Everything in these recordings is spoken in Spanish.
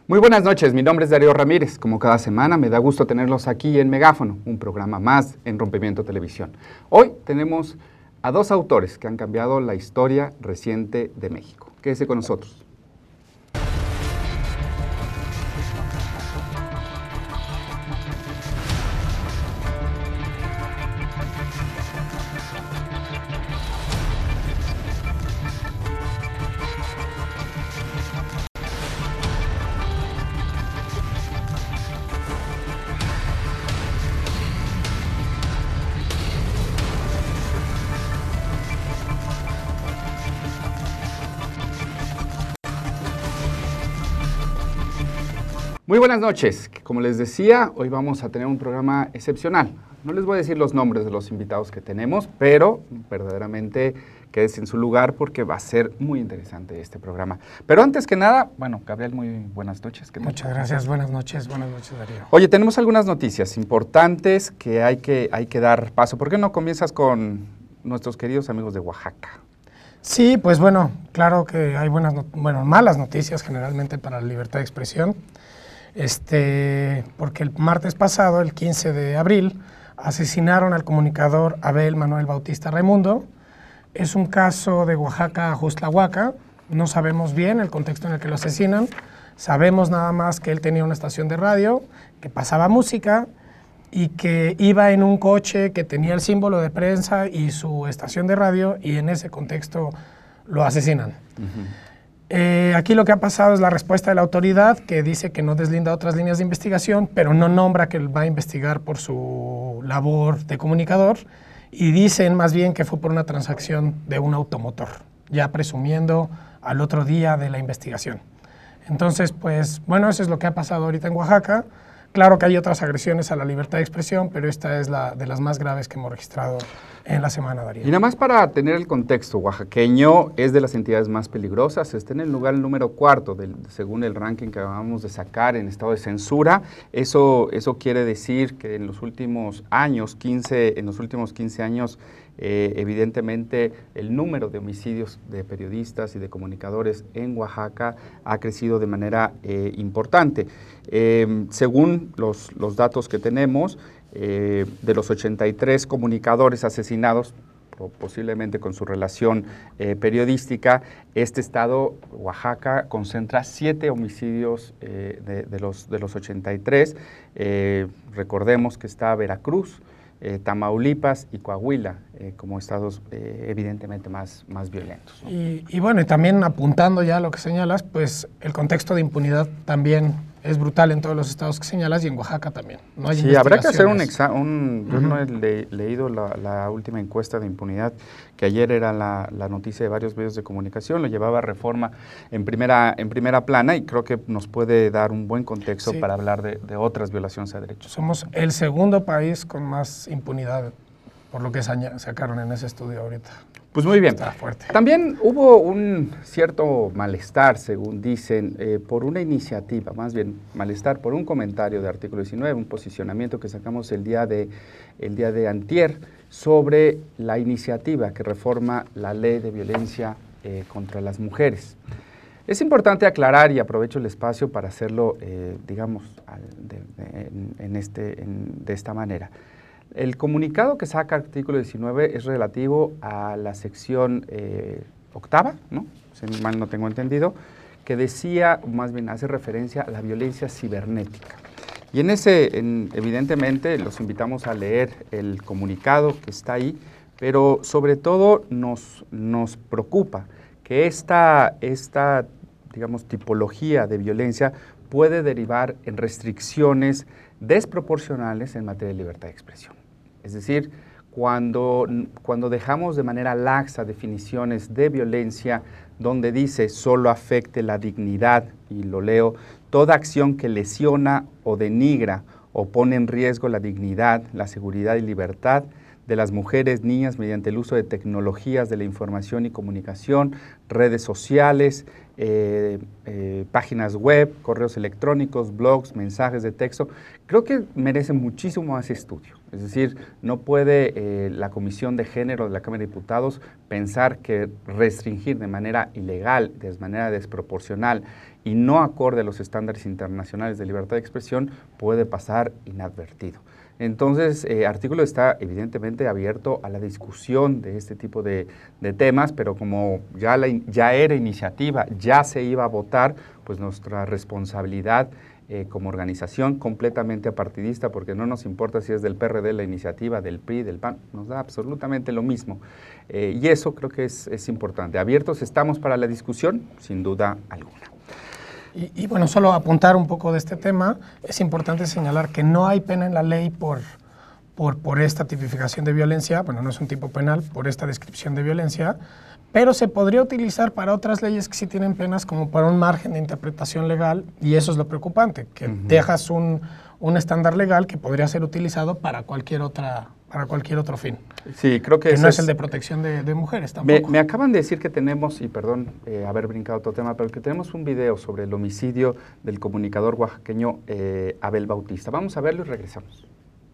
Muy buenas noches, mi nombre es Darío Ramírez. Como cada semana me da gusto tenerlos aquí en Megáfono, un programa más en Rompimiento Televisión. Hoy tenemos a dos autores que han cambiado la historia reciente de México. Quédese con nosotros. Muy buenas noches. Como les decía, hoy vamos a tener un programa excepcional. No les voy a decir los nombres de los invitados que tenemos, pero verdaderamente quédese en su lugar porque va a ser muy interesante este programa. Pero antes que nada, bueno, Gabriel, muy buenas noches. ¿Qué tal? Muchas gracias, buenas noches Darío. Oye, tenemos algunas noticias importantes que hay que dar paso. ¿Por qué no comienzas con nuestros queridos amigos de Oaxaca? Sí, pues bueno, claro que hay malas noticias generalmente para la libertad de expresión. Porque el martes pasado, el 15 de abril, asesinaron al comunicador Abel Manuel Bautista Raimundo. Es un caso de Oaxaca, Juxtlahuaca. No sabemos bien el contexto en el que lo asesinan. Sabemos nada más que él tenía una estación de radio, que pasaba música y que iba en un coche que tenía el símbolo de prensa y su estación de radio, y en ese contexto lo asesinan. Aquí lo que ha pasado es la respuesta de la autoridad, que dice que no deslinda otras líneas de investigación, pero no nombra que va a investigar por su labor de comunicador, y dicen más bien que fue por una transacción de un automotor, ya presumiendo al otro día de la investigación. Entonces, pues, bueno, eso es lo que ha pasado ahorita en Oaxaca. Claro que hay otras agresiones a la libertad de expresión, pero esta es la de las más graves que hemos registrado en la semana, Darío. Y nada más para tener el contexto, oaxaqueño es de las entidades más peligrosas, está en el lugar número 4 según el ranking que acabamos de sacar en estado de censura. Eso quiere decir que en los últimos 15 años, evidentemente el número de homicidios de periodistas y de comunicadores en Oaxaca ha crecido de manera importante. Según los datos que tenemos, de los 83 comunicadores asesinados, posiblemente con su relación periodística, este estado, Oaxaca, concentra 7 homicidios de los 83. Recordemos que está Veracruz, Tamaulipas y Coahuila como estados evidentemente más violentos, ¿no? Y bueno, y también apuntando ya a lo que señalas, pues el contexto de impunidad también es brutal en todos los estados que señalas y en Oaxaca también. No hay sí, habrá que hacer un Yo no he leído la última encuesta de impunidad, que ayer era la noticia de varios medios de comunicación, lo llevaba Reforma en primera plana, y creo que nos puede dar un buen contexto para hablar de otras violaciones a derechos. Somos el segundo país con más impunidad, por lo que sacaron en ese estudio ahorita. Pues muy bien. Está fuerte. También hubo un cierto malestar, según dicen, por una iniciativa, más bien malestar por un comentario de Artículo 19, un posicionamiento que sacamos el día de antier sobre la iniciativa que reforma la ley de violencia contra las mujeres. Es importante aclarar, y aprovecho el espacio para hacerlo, digamos, de esta manera. El comunicado que saca Artículo 19 es relativo a la sección octava, ¿no? Si mal no tengo entendido, que decía, más bien hace referencia a la violencia cibernética. Y evidentemente, los invitamos a leer el comunicado que está ahí, pero sobre todo nos preocupa que esta digamos, tipología de violencia puede derivar en restricciones desproporcionales en materia de libertad de expresión. Es decir, cuando dejamos de manera laxa definiciones de violencia donde dice solo afecte la dignidad, y lo leo, toda acción que lesiona o denigra o pone en riesgo la dignidad, la seguridad y libertad de las mujeres, niñas, mediante el uso de tecnologías de la información y comunicación, redes sociales, páginas web, correos electrónicos, blogs, mensajes de texto, creo que merece muchísimo más estudio. Es decir, no puede la Comisión de Género de la Cámara de Diputados pensar que restringir de manera ilegal, de manera desproporcional y no acorde a los estándares internacionales de libertad de expresión puede pasar inadvertido. Entonces, artículo está evidentemente abierto a la discusión de este tipo de temas, pero como ya era iniciativa, ya se iba a votar, pues nuestra responsabilidad como organización completamente apartidista, porque no nos importa si es del PRD la iniciativa, del PRI, del PAN, nos da absolutamente lo mismo. Y eso creo que es importante. Abiertos estamos para la discusión, sin duda alguna. Y bueno, solo apuntar un poco de este tema, es importante señalar que no hay pena en la ley por esta tipificación de violencia, bueno, no es un tipo penal, por esta descripción de violencia, pero se podría utilizar para otras leyes que sí tienen penas como para un margen de interpretación legal, y eso es lo preocupante, que dejas un estándar legal que podría ser utilizado para cualquier otro fin. Sí, creo que no es el de protección de mujeres tampoco. Me acaban de decir que tenemos, y perdón haber brincado otro tema, pero que tenemos un video sobre el homicidio del comunicador oaxaqueño Abel Bautista. Vamos a verlo y regresamos.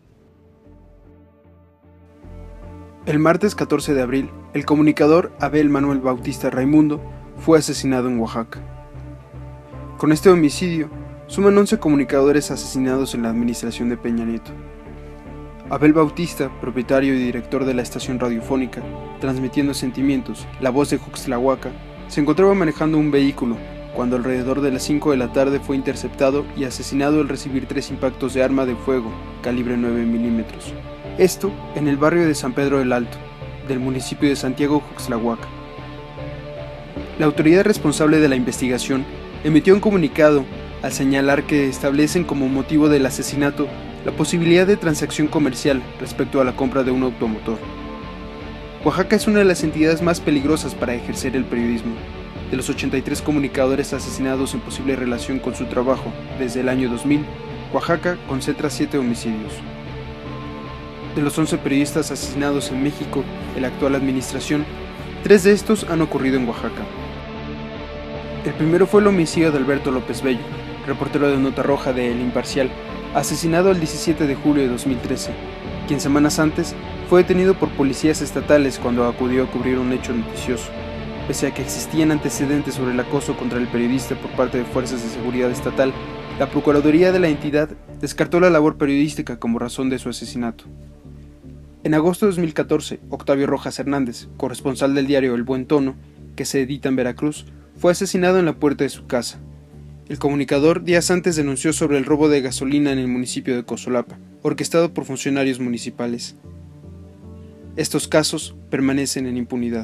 El martes 14 de abril, el comunicador Abel Manuel Bautista Raimundo fue asesinado en Oaxaca. Con este homicidio, suman 11 comunicadores asesinados en la administración de Peña Nieto. Abel Bautista, propietario y director de la estación radiofónica Transmitiendo Sentimientos, La Voz de Juxtlahuaca, se encontraba manejando un vehículo cuando alrededor de las 5 de la tarde fue interceptado y asesinado al recibir 3 impactos de arma de fuego calibre 9 milímetros. Esto en el barrio de San Pedro del Alto, del municipio de Santiago Juxtlahuaca. La autoridad responsable de la investigación emitió un comunicado al señalar que establecen como motivo del asesinato la posibilidad de transacción comercial respecto a la compra de un automotor. Oaxaca es una de las entidades más peligrosas para ejercer el periodismo. De los 83 comunicadores asesinados en posible relación con su trabajo desde el año 2000, Oaxaca concentra 7 homicidios. De los 11 periodistas asesinados en México en la actual administración, 3 de estos han ocurrido en Oaxaca. El primero fue el homicidio de Alberto López Bello, reportero de Nota Roja de El Imparcial, asesinado el 17 de julio de 2013, quien semanas antes fue detenido por policías estatales cuando acudió a cubrir un hecho noticioso. Pese a que existían antecedentes sobre el acoso contra el periodista por parte de fuerzas de seguridad estatal, la Procuraduría de la entidad descartó la labor periodística como razón de su asesinato. En agosto de 2014, Octavio Rojas Hernández, corresponsal del diario El Buen Tono, que se edita en Veracruz, fue asesinado en la puerta de su casa. El comunicador días antes denunció sobre el robo de gasolina en el municipio de Cosolapa, orquestado por funcionarios municipales. Estos casos permanecen en impunidad.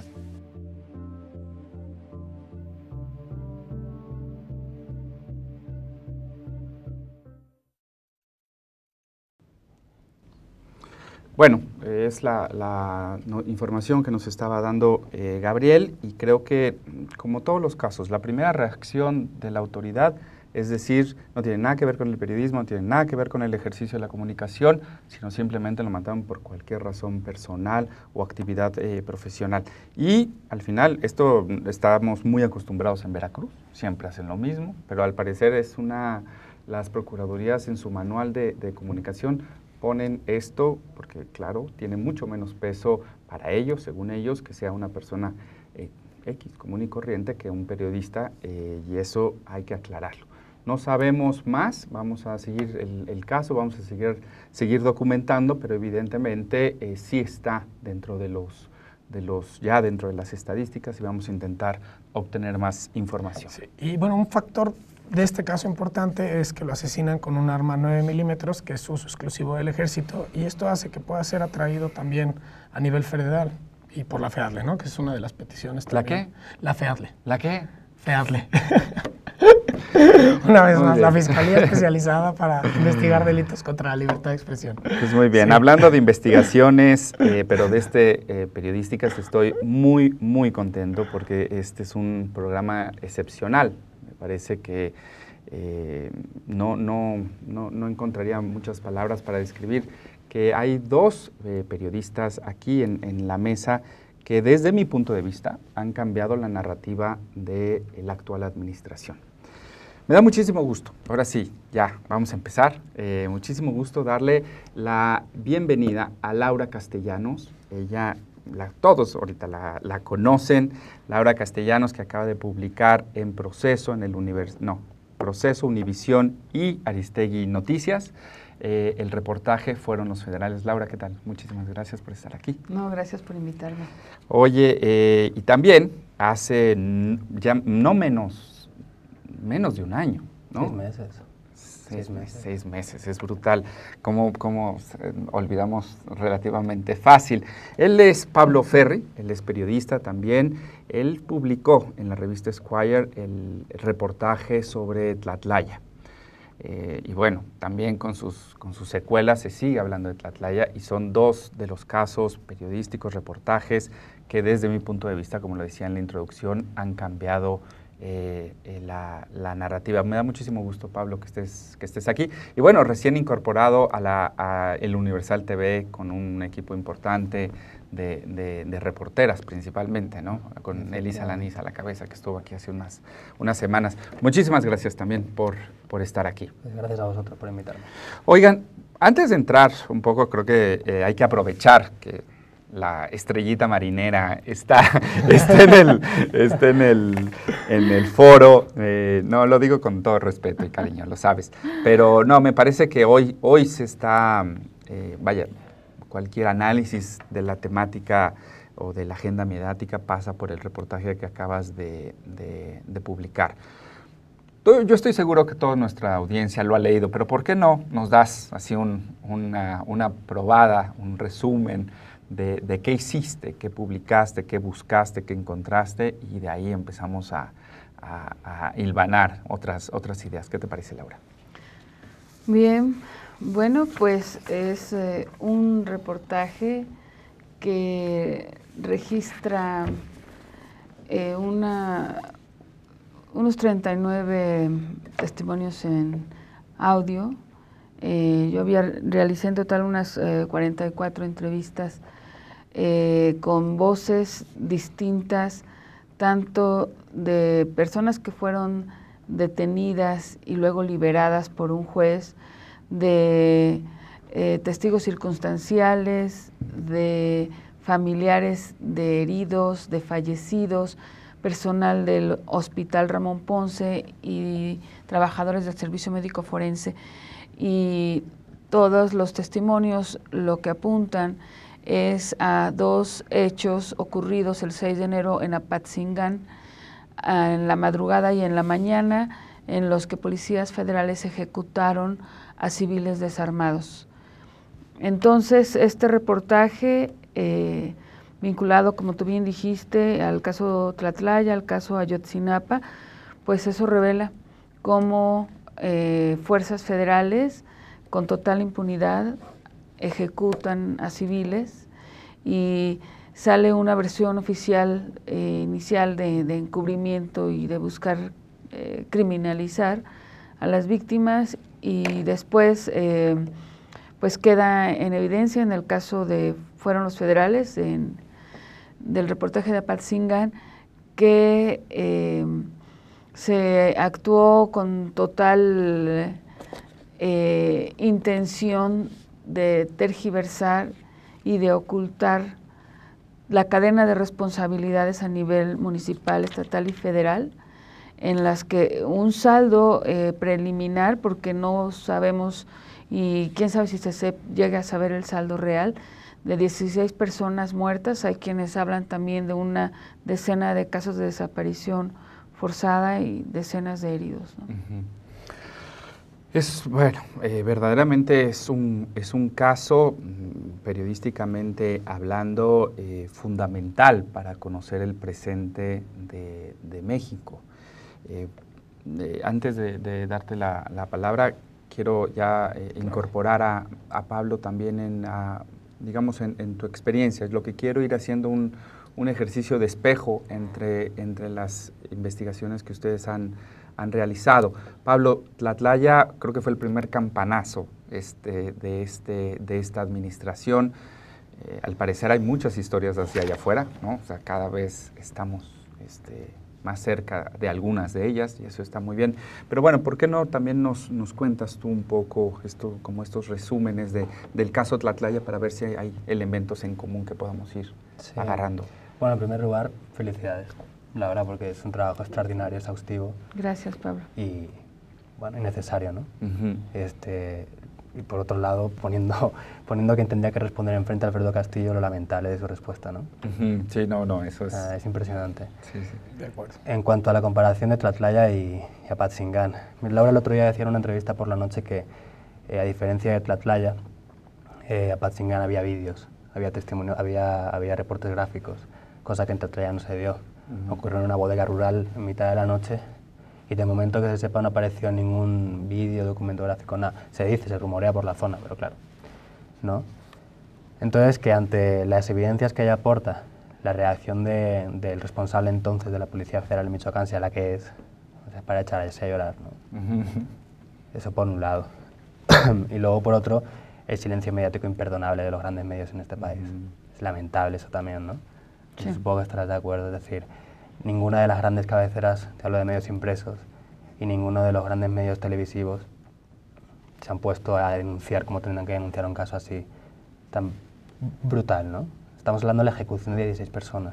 Bueno, es la información que nos estaba dando Gabriel, y creo que, como todos los casos, la primera reacción de la autoridad es decir, no tiene nada que ver con el periodismo, no tiene nada que ver con el ejercicio de la comunicación, sino simplemente lo mataron por cualquier razón personal o actividad profesional. Y al final, esto estamos muy acostumbrados en Veracruz, siempre hacen lo mismo, pero al parecer las procuradurías en su manual de comunicación ponen esto porque, claro, tiene mucho menos peso para ellos, según ellos, que sea una persona X, común y corriente, que un periodista, y eso hay que aclararlo. No sabemos más, vamos a seguir el caso, vamos a seguir documentando, pero evidentemente sí está dentro ya dentro de las estadísticas, y vamos a intentar obtener más información. Sí. Y bueno, un factor de este caso importante es que lo asesinan con un arma 9 milímetros, que es uso exclusivo del ejército, y esto hace que pueda ser atraído también a nivel federal y por la FEADLE, ¿no? Que es una de las peticiones también. ¿La qué? La FEADLE. ¿La qué? FEADLE. Una vez más, la Fiscalía Especializada para Investigar Delitos contra la Libertad de Expresión. Pues muy bien, Sí. Hablando de investigaciones, pero de periodísticas, estoy muy, muy contento porque este es un programa excepcional. Me parece que no encontraría muchas palabras para describir que hay dos periodistas aquí en la mesa que desde mi punto de vista han cambiado la narrativa de la actual administración. Me da muchísimo gusto, ahora sí, ya vamos a empezar, muchísimo gusto darle la bienvenida a Laura Castellanos. Ella, todos ahorita la conocen, Laura Castellanos, que acaba de publicar en Proceso, Proceso, Univisión y Aristegui Noticias. El reportaje Fueron los Federales. Laura, ¿qué tal? Muchísimas gracias por estar aquí. No, gracias por invitarme. Oye, y también hace ya no menos de un año, ¿no? 6 meses. 6 meses, es brutal. Como olvidamos relativamente fácil. Él es Pablo Ferri, él es periodista también. Él publicó en la revista Esquire el reportaje sobre Tlatlaya. Y bueno, también con sus secuelas se sigue hablando de Tlatlaya y son 2 de los casos periodísticos, reportajes, que desde mi punto de vista, como lo decía en la introducción, han cambiado la narrativa. Me da muchísimo gusto, Pablo, que estés aquí. Y bueno, recién incorporado a el Universal TV con un equipo importante de reporteras principalmente, ¿no? Con Elisa Laniz a la cabeza, que estuvo aquí hace unas semanas. Muchísimas gracias también por estar aquí. Pues gracias a vosotros por invitarme. Oigan, antes de entrar un poco, creo que hay que aprovechar que la estrellita marinera está en el foro. No, lo digo con todo respeto y cariño, lo sabes. Pero no, me parece que hoy se está, cualquier análisis de la temática o de la agenda mediática pasa por el reportaje que acabas de publicar. Yo estoy seguro que toda nuestra audiencia lo ha leído, pero ¿por qué no nos das así una probada, un resumen de qué hiciste, qué publicaste, qué buscaste, qué encontraste, y de ahí empezamos a hilvanar otras ideas? ¿Qué te parece, Laura? Bien, bueno, pues es un reportaje que registra unos 39 testimonios en audio. Yo realicé en total unas 44 entrevistas con voces distintas, tanto de personas que fueron detenidas y luego liberadas por un juez, de testigos circunstanciales, de familiares de heridos, de fallecidos, personal del Hospital Ramón Ponce y trabajadores del Servicio Médico Forense. Y todos los testimonios lo que apuntan es a 2 hechos ocurridos el 6 de enero en Apatzingán, en la madrugada y en la mañana, en los que policías federales ejecutaron a civiles desarmados. Entonces, este reportaje, vinculado, como tú bien dijiste, al caso Tlatlaya, al caso Ayotzinapa, pues eso revela cómo fuerzas federales con total impunidad ejecutan a civiles, y sale una versión oficial inicial de encubrimiento y de buscar criminalizar a las víctimas, y después pues queda en evidencia en el caso de Fueron los Federales, del reportaje de Apatzingán, que se actuó con total intención de tergiversar y de ocultar la cadena de responsabilidades a nivel municipal, estatal y federal, en las que un saldo preliminar, porque no sabemos, y quién sabe si se llega a saber el saldo real, de 16 personas muertas. Hay quienes hablan también de una decena de casos de desaparición forzada y decenas de heridos, ¿no? Verdaderamente es un caso, periodísticamente hablando, fundamental para conocer el presente de México. Antes de darte la palabra, quiero ya incorporar a Pablo también en tu experiencia. Lo que quiero ir haciendo un ejercicio de espejo entre las investigaciones que ustedes han realizado. Pablo, Tlatlaya creo que fue el primer campanazo de esta administración. al parecer hay muchas historias hacia allá afuera, ¿no? O sea, cada vez estamos más cerca de algunas de ellas y eso está muy bien. Pero bueno, ¿por qué no también nos cuentas tú un poco como estos resúmenes del caso Tlatlaya para ver si hay elementos en común que podamos ir agarrando? Bueno, en primer lugar, felicidades, la verdad, porque es un trabajo extraordinario, exhaustivo. Gracias, Pablo. Y, bueno, y necesario, ¿no? Uh-huh. Y por otro lado, poniendo quien tendría que responder enfrente a Alfredo Castillo lo lamentable de su respuesta, ¿no? Uh-huh. Sí, no, eso es... Es impresionante. Sí, sí. De acuerdo. En cuanto a la comparación de Tlatlaya y Apatzingán, Laura el otro día decía en una entrevista por la noche que, a diferencia de Tlatlaya, Apatzingán había vídeos, había testimonio, había reportes gráficos, cosa que en Tlatlaya no se dio. Uh-huh. Ocurrió en una bodega rural en mitad de la noche y de momento que se sepa no apareció ningún vídeo, documento gráfico, nada. Se rumorea por la zona, pero claro, ¿no? Entonces, que ante las evidencias que ella aporta, la reacción del responsable entonces de la Policía Federal de Michoacán sea la que es, o sea, para echarse a llorar, ¿no? Uh-huh. Eso por un lado. Y luego, por otro, el silencio mediático imperdonable de los grandes medios en este país. Uh-huh. Es lamentable eso también, ¿no? Sí. Supongo que estarás de acuerdo, es decir, ninguna de las grandes cabeceras, te hablo de medios impresos, y ninguno de los grandes medios televisivos se han puesto a denunciar como tendrán que denunciar un caso así, tan brutal, ¿no? Estamos hablando de la ejecución de 16 personas.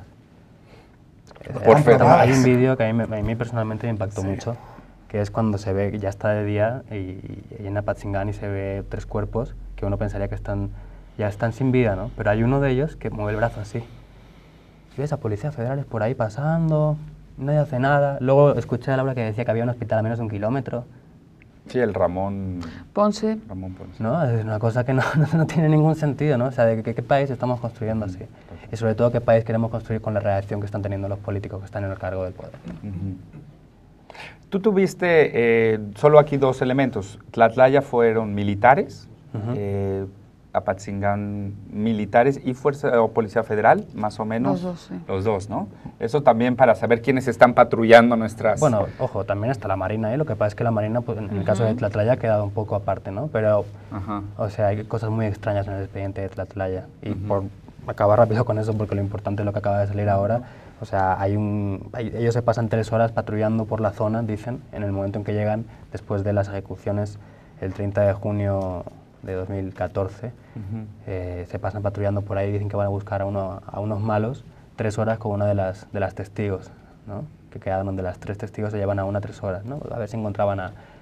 Hay un vídeo que a mí personalmente me impactó mucho, que es cuando se ve que ya está de día y en Apatzingán y se ve 3 cuerpos que uno pensaría que ya están sin vida, ¿no? Pero hay uno de ellos que mueve el brazo así. Y ves a policías federales por ahí pasando, nadie hace nada. Luego escuché a Laura que decía que había un hospital a menos de 1 kilómetro. Sí, el Ramón Ponce. ¿No? Es una cosa que no tiene ningún sentido, ¿no? O sea, ¿qué país estamos construyendo así? Y sobre todo, ¿qué país queremos construir con la reacción que están teniendo los políticos que están en el cargo del poder? Uh-huh. Tú tuviste solo aquí 2 elementos. Tlatlaya fueron militares, uh-huh. Apatzingán militares y Fuerza o Policía Federal, más o menos. Los 2, sí. Los 2, ¿no? Eso también para saber quiénes están patrullando nuestras... Bueno, ojo, también está la Marina, ¿eh? Lo que pasa es que la Marina, pues, en el caso de Tlatlaya, ha quedado un poco aparte, ¿no? Pero, o sea, hay cosas muy extrañas en el expediente de Tlatlaya. Y por acabar rápido con eso, porque lo importante es lo que acaba de salir ahora, o sea, ellos se pasan 3 horas patrullando por la zona, dicen, en el momento en que llegan, después de las ejecuciones, el 30 de junio de 2014, se pasan patrullando por ahí, dicen que van a buscar a unos malos, 3 horas con una de las testigos, ¿no? Que quedaron de las 3 testigos, se llevan a 3 horas, ¿no? A ver si encontraban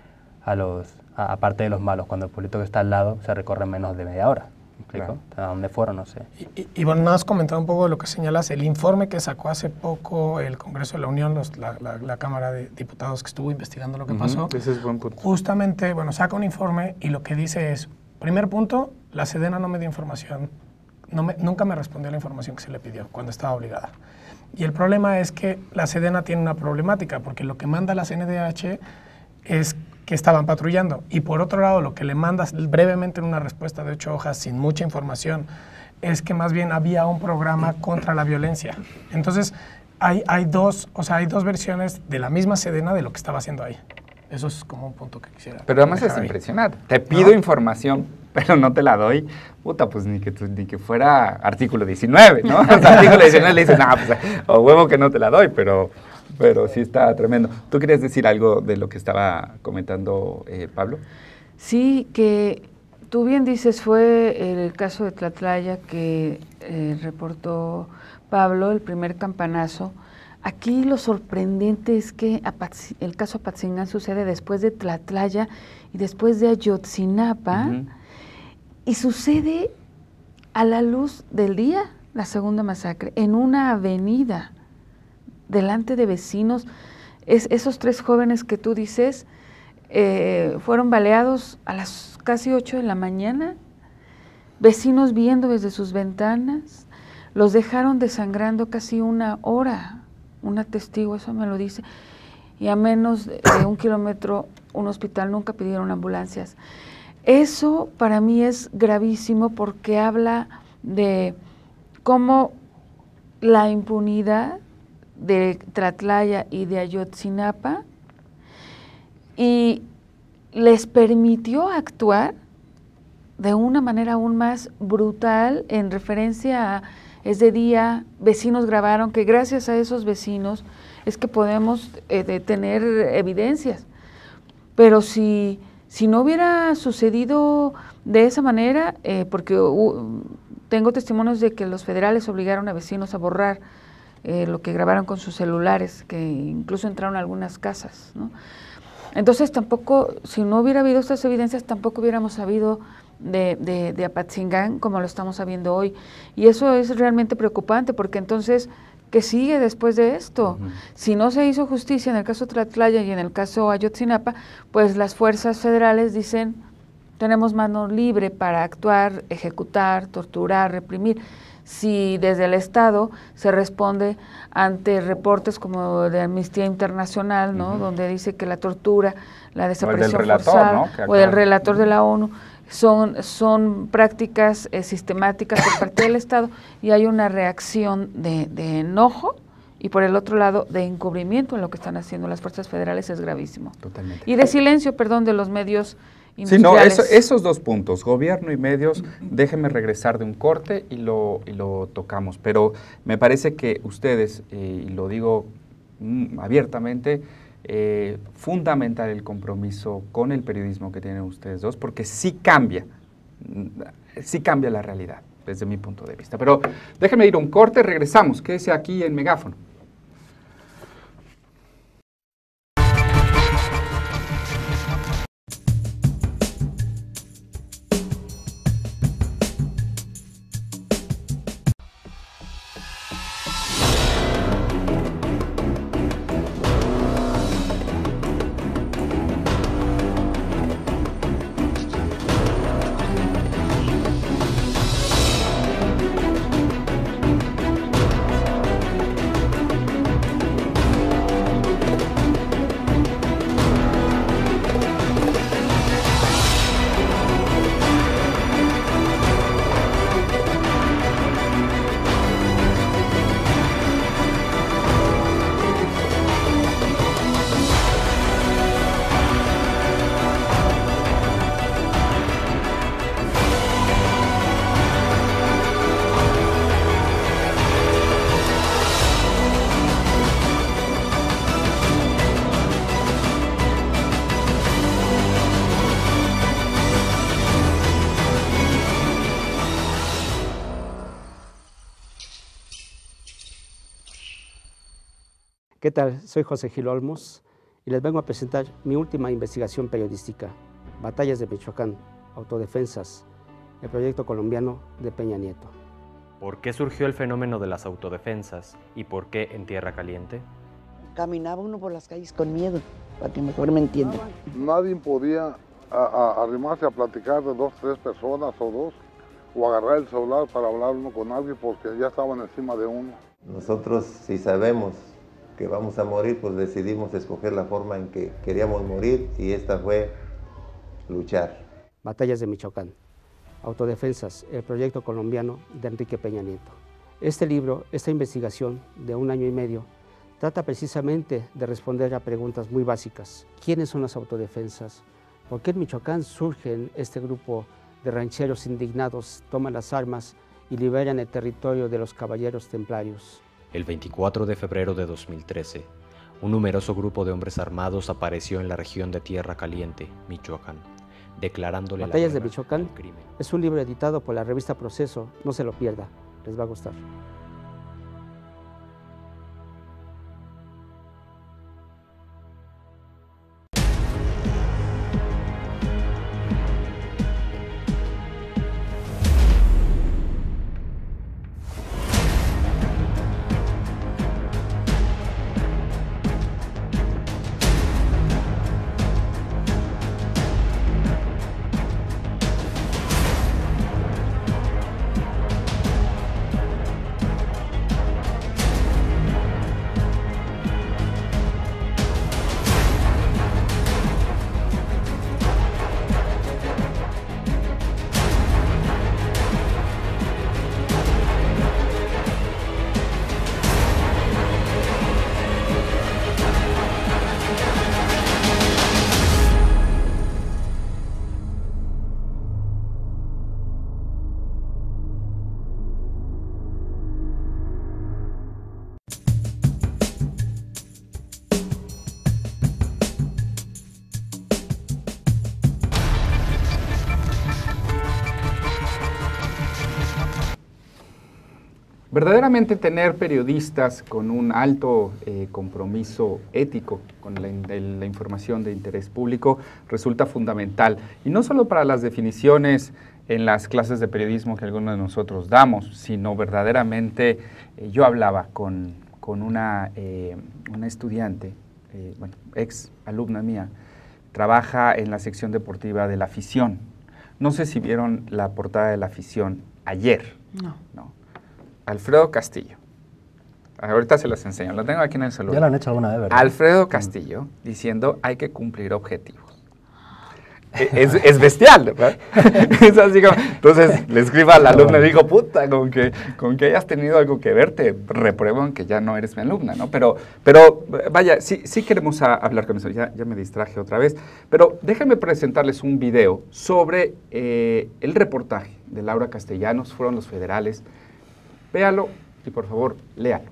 a parte de los malos. Cuando el pueblito que está al lado se recorre en menos de media hora. ¿Me explico? Claro. ¿A dónde fueron? No sé. Y bueno, nada más comentar un poco de lo que señalas, el informe que sacó hace poco el Congreso de la Unión, la Cámara de Diputados que estuvo investigando lo que pasó. Ese es buen punto. Justamente, bueno, saca un informe y lo que dice es, primer punto, la Sedena no me dio información, nunca me respondió la información que se le pidió cuando estaba obligada. Y el problema es que la Sedena tiene una problemática, porque lo que manda la CNDH es que estaban patrullando. Y por otro lado, lo que le mandas brevemente en una respuesta de 8 hojas, sin mucha información, es que más bien había un programa contra la violencia. Entonces, hay dos versiones de la misma Sedena de lo que estaba haciendo ahí. Eso es como un punto que quisiera. Pero además es impresionante. Te pido información, pero no te la doy. Puta, pues ni que fuera artículo 19, ¿no? O sea, artículo 19 le dices, no, pues, o huevo que no te la doy, pero sí está tremendo. ¿Tú querías decir algo de lo que estaba comentando Pablo? Sí, que tú bien dices, fue el caso de Tlatlaya que reportó Pablo, el primer campanazo. Aquí lo sorprendente es que el caso Apatzingán sucede después de Tlatlaya y después de Ayotzinapa, y sucede a la luz del día, la segunda masacre, en una avenida, delante de vecinos. Esos 3 jóvenes que tú dices fueron baleados a las casi 8 de la mañana, vecinos viendo desde sus ventanas, los dejaron desangrando casi 1 hora. Una testigo, eso me lo dice, y a menos de 1 kilómetro un hospital, nunca pidieron ambulancias. Eso para mí es gravísimo porque habla de cómo la impunidad de Tlatlaya y de Ayotzinapa y les permitió actuar de una manera aún más brutal en referencia a es de día, vecinos grabaron, que gracias a esos vecinos es que podemos tener evidencias. Pero si no hubiera sucedido de esa manera, porque tengo testimonios de que los federales obligaron a vecinos a borrar lo que grabaron con sus celulares, que incluso entraron a algunas casas, ¿no? Entonces tampoco, si no hubiera habido estas evidencias, tampoco hubiéramos sabido de Apatzingán como lo estamos sabiendo hoy. Y eso es realmente preocupante, porque entonces, ¿qué sigue después de esto? Si no se hizo justicia en el caso Tlatlaya y en el caso Ayotzinapa, pues las fuerzas federales dicen, tenemos mano libre para actuar, ejecutar, torturar, reprimir. Si desde el Estado se responde ante reportes como de Amnistía Internacional, ¿no? Donde dice que la tortura, la desaparición forzada, ¿no? O del relator de la ONU, son prácticas sistemáticas por parte del Estado, y hay una reacción de enojo, y por el otro lado de encubrimiento en lo que están haciendo las fuerzas federales, es gravísimo. Totalmente. Y de silencio, perdón, de los medios Sí, no, esos dos puntos, gobierno y medios, déjenme regresar de un corte y lo tocamos, pero me parece que ustedes, y lo digo abiertamente, fundamental el compromiso con el periodismo que tienen ustedes dos, porque sí cambia la realidad, desde mi punto de vista. Pero déjenme ir a un corte, regresamos, quédese aquí en Megáfono. ¿Qué tal? Soy José Gil Olmos y les vengo a presentar mi última investigación periodística, Batallas de Michoacán, Autodefensas, el proyecto colombiano de Peña Nieto. ¿Por qué surgió el fenómeno de las autodefensas y por qué en Tierra Caliente? Caminaba uno por las calles con miedo, para que mejor me entiendan. Nadie podía arrimarse a platicar de 2, 3 personas o dos, o agarrar el celular para hablar uno con alguien porque ya estaban encima de uno. Nosotros, si sabemos que vamos a morir, pues decidimos escoger la forma en que queríamos morir, y esta fue luchar. Batallas de Michoacán, Autodefensas, el proyecto colombiano de Enrique Peña Nieto. Este libro, esta investigación de 1 año y medio, trata precisamente de responder a preguntas muy básicas. ¿Quiénes son las autodefensas? ¿Por qué en Michoacán surgen este grupo de rancheros indignados, toman las armas y liberan el territorio de los caballeros templarios? El 24 de febrero de 2013, un numeroso grupo de hombres armados apareció en la región de Tierra Caliente, Michoacán, declarándole Batallas la de Michoacán al crimen. Es un libro editado por la revista Proceso, no se lo pierda, les va a gustar. Verdaderamente tener periodistas con un alto compromiso ético con la información de interés público resulta fundamental. Y no solo para las definiciones en las clases de periodismo que algunos de nosotros damos, sino verdaderamente, yo hablaba con una estudiante, bueno, ex alumna mía, trabaja en la sección deportiva de La Afición. No sé si vieron la portada de La Afición ayer. No. Alfredo Castillo. Ahorita se las enseño, lo tengo aquí en el celular. Ya lo han hecho alguna vez, ¿verdad? Alfredo Castillo diciendo hay que cumplir objetivos. Es bestial, ¿verdad? Es así como, entonces le escribo al alumno y digo, puta, con que hayas tenido algo que ver, te repruebo en que ya no eres mi alumna, ¿no? Pero vaya, sí queremos hablar con eso, ya me distraje otra vez, pero déjenme presentarles un video sobre el reportaje de Laura Castellanos, fueron los federales. Véalo y por favor, léalo.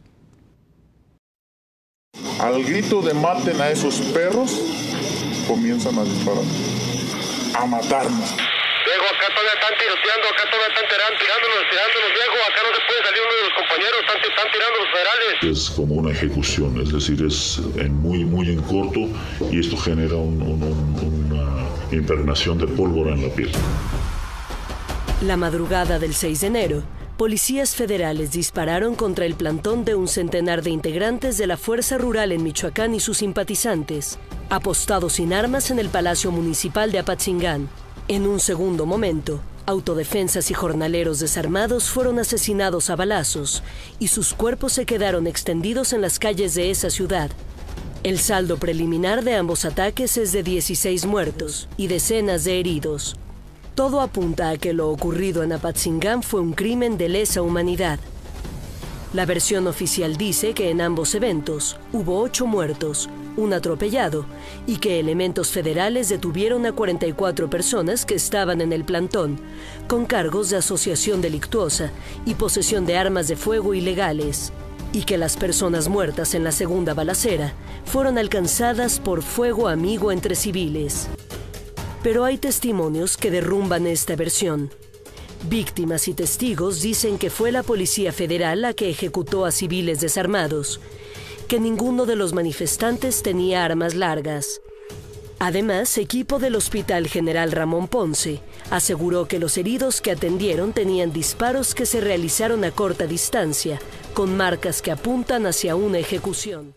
Al grito de maten a esos perros, comienzan a disparar, a matarnos. Viejo, acá todavía están tiroteando, acá todavía están tirándonos, viejo, acá no se puede salir uno de los compañeros, están tirando los federales. Es como una ejecución, es decir, es muy en corto y esto genera una impregnación de pólvora en la piel. La madrugada del 6 de enero, policías federales dispararon contra el plantón de un centenar de integrantes de la Fuerza Rural en Michoacán y sus simpatizantes, apostados sin armas en el Palacio Municipal de Apatzingán. En un segundo momento, autodefensas y jornaleros desarmados fueron asesinados a balazos y sus cuerpos se quedaron extendidos en las calles de esa ciudad. El saldo preliminar de ambos ataques es de 16 muertos y decenas de heridos. Todo apunta a que lo ocurrido en Apatzingán fue un crimen de lesa humanidad. La versión oficial dice que en ambos eventos hubo 8 muertos, un atropellado, y que elementos federales detuvieron a 44 personas que estaban en el plantón, con cargos de asociación delictuosa y posesión de armas de fuego ilegales, y que las personas muertas en la segunda balacera fueron alcanzadas por fuego amigo entre civiles. Pero hay testimonios que derrumban esta versión. Víctimas y testigos dicen que fue la Policía Federal la que ejecutó a civiles desarmados, que ninguno de los manifestantes tenía armas largas. Además, equipo del Hospital General Ramón Ponce aseguró que los heridos que atendieron tenían disparos que se realizaron a corta distancia, con marcas que apuntan hacia una ejecución.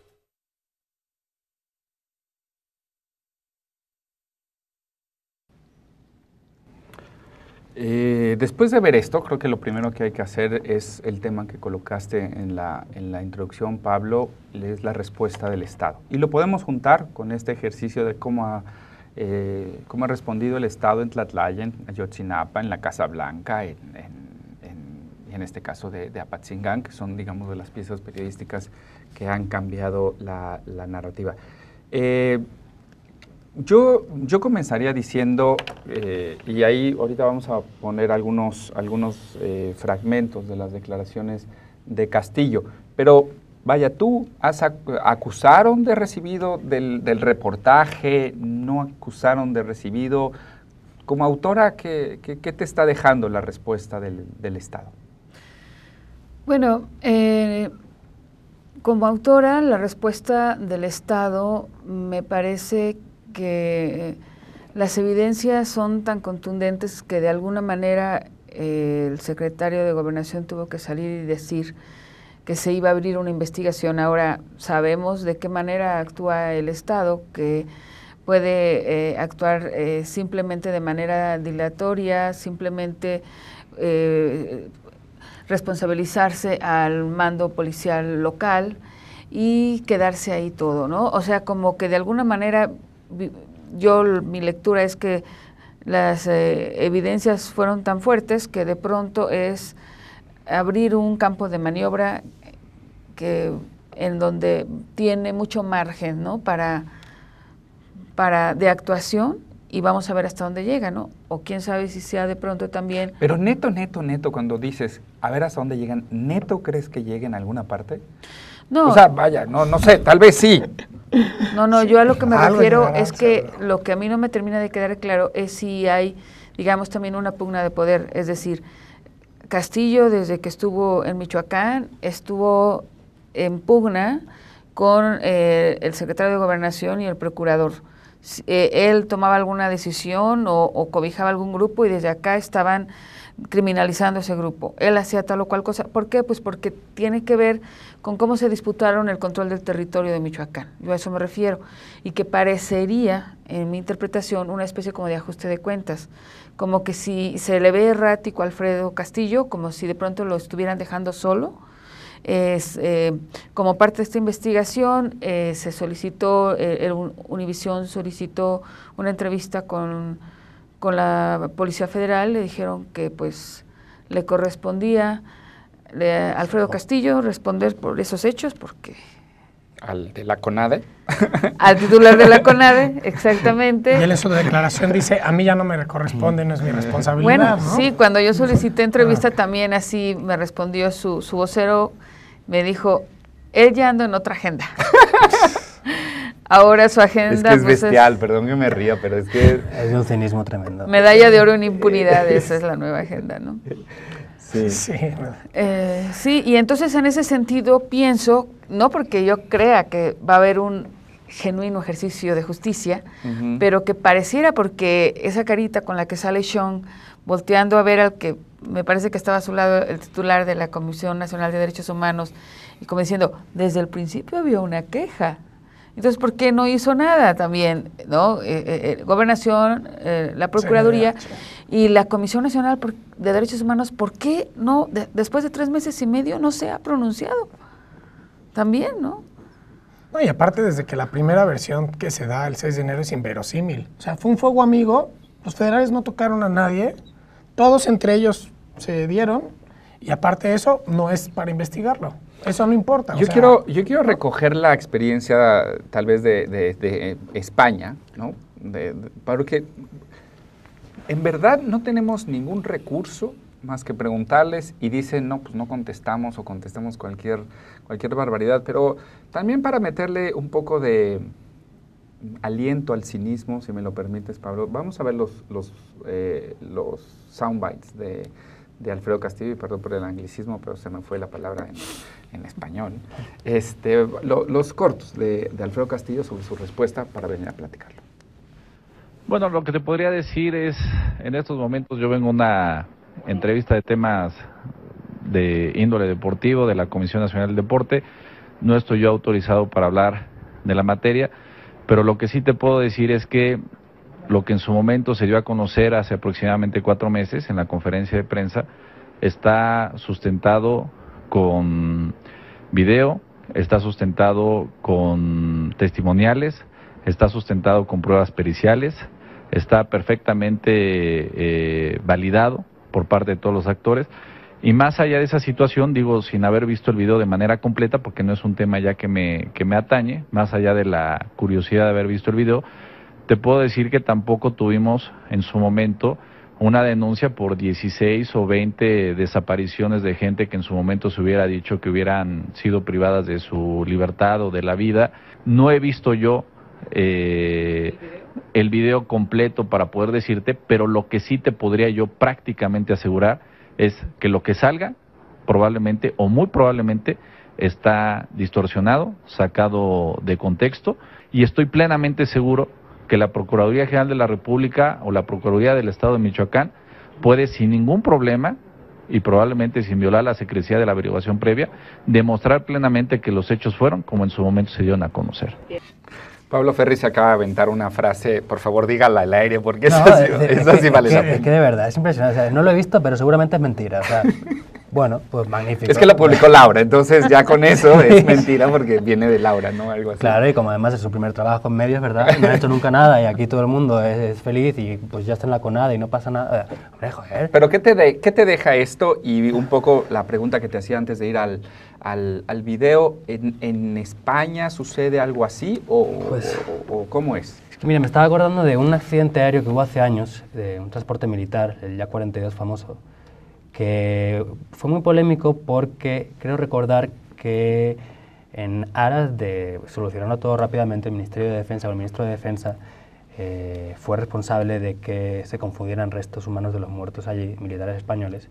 Después de ver esto, creo que lo primero que hay que hacer es el tema que colocaste en la introducción, Pablo, es la respuesta del Estado. Y lo podemos juntar con este ejercicio de cómo ha respondido el Estado en Tlatlaya, en Ayotzinapa, en la Casa Blanca, en este caso de Apatzingán, que son, digamos, de las piezas periodísticas que han cambiado la narrativa. Yo comenzaría diciendo, y ahí ahorita vamos a poner algunos fragmentos de las declaraciones de Castillo, pero vaya, tú acusaron de recibido del reportaje, no acusaron de recibido. Como autora, ¿qué te está dejando la respuesta del Estado? Bueno, como autora, la respuesta del Estado me parece que las evidencias son tan contundentes que de alguna manera el secretario de Gobernación tuvo que salir y decir que se iba a abrir una investigación. Ahora sabemos de qué manera actúa el Estado, que puede actuar simplemente de manera dilatoria, simplemente responsabilizarse al mando policial local y quedarse ahí todo, ¿no? O sea, como que de alguna manera mi lectura es que las evidencias fueron tan fuertes que de pronto es abrir un campo de maniobra en donde tiene mucho margen, ¿no? de actuación, y vamos a ver hasta dónde llega, ¿no? O quién sabe si sea de pronto también. Pero neto, cuando dices, a ver hasta dónde llegan, ¿neto crees que lleguen a alguna parte? No. O sea, vaya, no sé, tal vez sí. No, yo a lo que me refiero es que lo que a mí no me termina de quedar claro es si hay, digamos, también una pugna de poder, es decir, Castillo, desde que estuvo en Michoacán, estuvo en pugna con el secretario de Gobernación y el procurador. Él tomaba alguna decisión o cobijaba algún grupo y desde acá estaban criminalizando ese grupo. Él hacía tal o cual cosa. ¿Por qué? Pues porque tiene que ver con cómo se disputaron el control del territorio de Michoacán. Yo a eso me refiero. Y que parecería, en mi interpretación, una especie como de ajuste de cuentas. Como que si se le ve errático a Alfredo Castillo, como si de pronto lo estuvieran dejando solo. Como parte de esta investigación, se solicitó, Univisión solicitó una entrevista con la Policía Federal. Le dijeron que pues le correspondía a Alfredo Castillo responder por esos hechos, porque... Al de la CONADE. Al titular de la CONADE, exactamente. Y él en su declaración dice, a mí ya no me corresponde, no es mi responsabilidad. Bueno, ¿no? sí, cuando yo solicité entrevista también así me respondió su vocero, me dijo, él ya anda en otra agenda. Ahora su agenda... Es que es pues, bestial, perdón que me ría, pero es que... Es de un cinismo tremendo. Medalla de oro en impunidad, esa es la nueva agenda, ¿no? Sí. Sí, y entonces en ese sentido pienso, no porque yo crea que va a haber un genuino ejercicio de justicia, pero que pareciera, porque esa carita con la que sale Sean volteando a ver al que me parece que estaba a su lado el titular de la Comisión Nacional de Derechos Humanos, y como diciendo, desde el principio había una queja. Entonces, ¿por qué no hizo nada también? ¿No? Gobernación, la Procuraduría y la Comisión Nacional de Derechos Humanos, ¿por qué no, después de 3 meses y medio, no se ha pronunciado? También, ¿no? No, y aparte, desde que la primera versión que se da el 6 de enero es inverosímil. O sea, fue un fuego amigo, los federales no tocaron a nadie, todos entre ellos se dieron, y aparte de eso, no es para investigarlo. Eso no importa. Yo quiero recoger la experiencia tal vez de España, ¿no? Porque en verdad no tenemos ningún recurso más que preguntarles y dicen, no, pues no contestamos o contestamos cualquier barbaridad, pero también para meterle un poco de aliento al cinismo, si me lo permites, Pablo, vamos a ver los soundbites de Alfredo Castillo, y perdón por el anglicismo, pero se me fue la palabra en español, los cortos de Alfredo Castillo sobre su respuesta para venir a platicarlo. Bueno, lo que te podría decir es, en estos momentos yo vengo a una entrevista de temas de índole deportivo de la Comisión Nacional del Deporte, no estoy yo autorizado para hablar de la materia, pero lo que sí te puedo decir es que lo que en su momento se dio a conocer hace aproximadamente 4 meses en la conferencia de prensa está sustentado con video, está sustentado con testimoniales, está sustentado con pruebas periciales, está perfectamente validado por parte de todos los actores. Y más allá de esa situación, digo, sin haber visto el video de manera completa, porque no es un tema ya que me atañe, más allá de la curiosidad de haber visto el video, te puedo decir que tampoco tuvimos en su momento una denuncia por 16 o 20 desapariciones de gente que en su momento se hubiera dicho que hubieran sido privadas de su libertad o de la vida. No he visto yo el video completo para poder decirte, pero lo que sí te podría yo prácticamente asegurar es que lo que salga probablemente o muy probablemente está distorsionado, sacado de contexto, y estoy plenamente seguro que la Procuraduría General de la República o la Procuraduría del Estado de Michoacán puede sin ningún problema y probablemente sin violar la secrecía de la averiguación previa, demostrar plenamente que los hechos fueron como en su momento se dieron a conocer. Pablo Ferri se acaba de aventar una frase, por favor dígala al aire, porque eso sí vale la pena. Es que de verdad, es impresionante. O sea, no lo he visto, pero seguramente es mentira. O sea, bueno, pues magnífico. Es que la publicó Laura, entonces ya con eso es mentira porque viene de Laura, ¿no? Algo así. Claro, y como además es su primer trabajo en medios, ¿verdad? No ha hecho nunca nada y aquí todo el mundo es feliz y pues ya está en la CONADE y no pasa nada. Hombre, joder. Pero ¿qué te deja esto? Y un poco la pregunta que te hacía antes de ir al video, ¿en España sucede algo así o cómo es? Es que mira, me estaba acordando de un accidente aéreo que hubo hace años, de un transporte militar, el Ya 42 famoso, que fue muy polémico porque creo recordar que en aras de solucionarlo todo rápidamente, el Ministerio de Defensa o el Ministro de Defensa fue responsable de que se confundieran restos humanos de los muertos allí, militares españoles,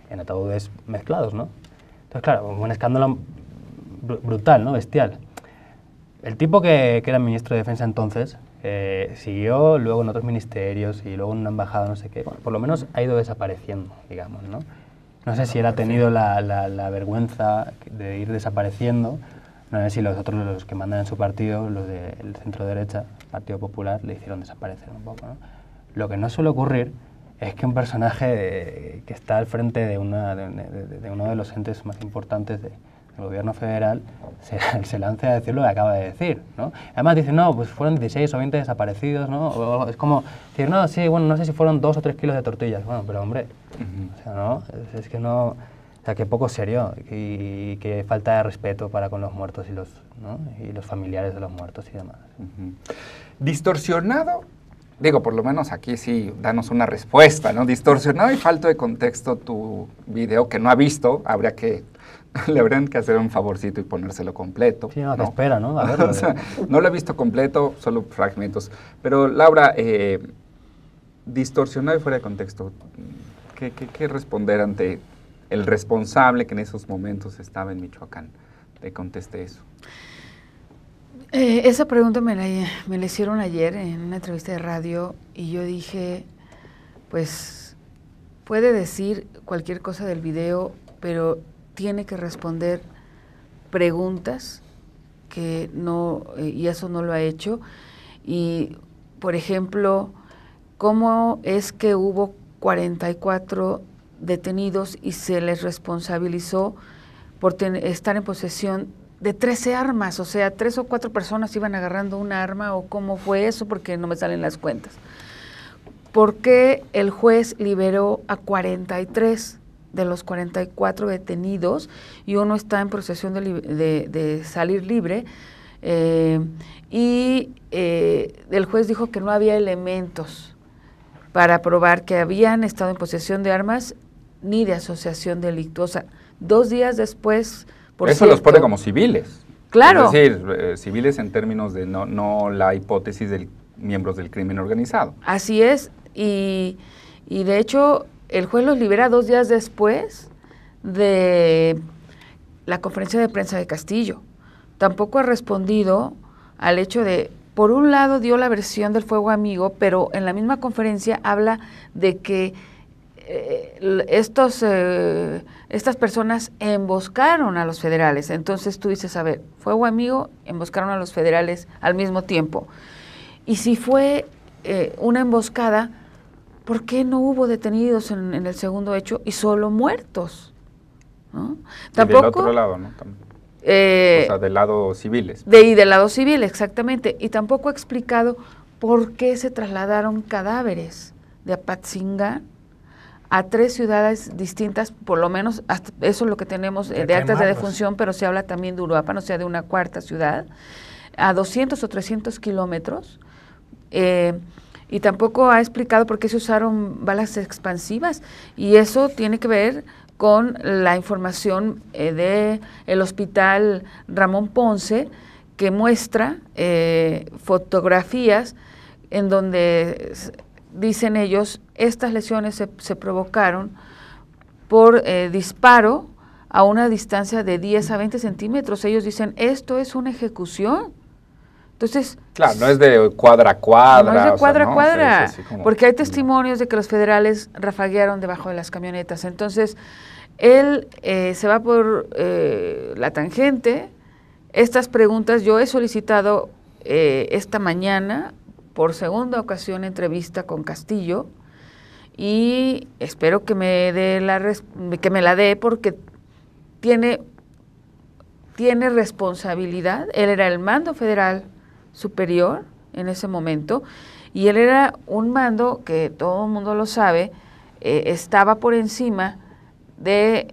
en ataúdes mezclados, ¿no? Entonces, claro, un escándalo brutal, ¿no? Bestial. El tipo que era ministro de Defensa entonces siguió luego en otros ministerios y luego en una embajada, no sé qué. Bueno, por lo menos ha ido desapareciendo, digamos, ¿no? No sé si él ha tenido la vergüenza de ir desapareciendo. No sé si los otros, los que mandan en su partido, los del centro-derecha, Partido Popular, le hicieron desaparecer un poco, ¿no? Lo que no suele ocurrir es que un personaje que está al frente de uno de los entes más importantes del gobierno federal se lance a decir lo que acaba de decir, ¿no? Además dice, no, pues fueron 16 o 20 desaparecidos, ¿no? O es como decir, no, sí, bueno, no sé si fueron 2 o 3 kilos de tortillas. Bueno, pero hombre, o sea, no, es que no, o sea, que poco serio y que falta de respeto para con los muertos y los familiares de los muertos y demás. Distorsionado, digo, por lo menos aquí sí, danos una respuesta, ¿no? Distorsionado y falto de contexto tu video que no ha visto, le habrían que hacer un favorcito y ponérselo completo. Sí, no, te espera, ¿no? A verlo, o sea, no lo he visto completo, solo fragmentos. Pero, Laura, distorsionado y fuera de contexto, ¿qué responder ante el responsable que en esos momentos estaba en Michoacán? Te contesté eso. Esa pregunta me la hicieron ayer en una entrevista de radio y yo dije, pues, puede decir cualquier cosa del video, pero tiene que responder preguntas que no, y eso no lo ha hecho. Y, por ejemplo, ¿cómo es que hubo 44 detenidos y se les responsabilizó por estar en posesión de 13 armas? O sea, 3 o 4 personas iban agarrando una arma, ¿o cómo fue eso? Porque no me salen las cuentas. ¿Por qué el juez liberó a 43 de los 44 detenidos y uno está en posesión de salir libre? El juez dijo que no había elementos para probar que habían estado en posesión de armas ni de asociación delictuosa. 2 días después, por eso cierto, los pone como civiles. Claro. Es decir, civiles en términos de no la hipótesis de miembros del crimen organizado. Así es, y de hecho el juez los libera 2 días después de la conferencia de prensa de Castillo. Tampoco ha respondido al hecho de, por un lado dio la versión del fuego amigo, pero en la misma conferencia habla de que estas personas emboscaron a los federales. Entonces tú dices, a ver, fuego amigo, emboscaron a los federales al mismo tiempo. Y si fue una emboscada, ¿por qué no hubo detenidos en el segundo hecho y solo muertos? ¿No? Tampoco, y del otro lado, ¿no? O sea, del lado civiles. Del lado civil, exactamente. Y tampoco ha explicado por qué se trasladaron cadáveres de Apatzingán a 3 ciudades distintas, por lo menos hasta eso es lo que tenemos de actas de defunción, pero se habla también de Uruapan, o sea, de una 4ª ciudad, a 200 o 300 kilómetros. Y tampoco ha explicado por qué se usaron balas expansivas, y eso tiene que ver con la información del hospital Ramón Ponce, que muestra fotografías en donde dicen ellos, estas lesiones se provocaron por disparo a una distancia de 10 a 20 centímetros. Ellos dicen, esto es una ejecución. Entonces, claro, no es de cuadra a cuadra. No es de cuadra a cuadra, porque hay como testimonios de que los federales rafaguearon debajo de las camionetas. Entonces, él se va por la tangente. Estas preguntas yo he solicitado esta mañana, por segunda ocasión, entrevista con Castillo, y espero que me la dé porque tiene responsabilidad. Él era el mando federal superior en ese momento, y él era un mando que todo el mundo lo sabe, estaba por encima de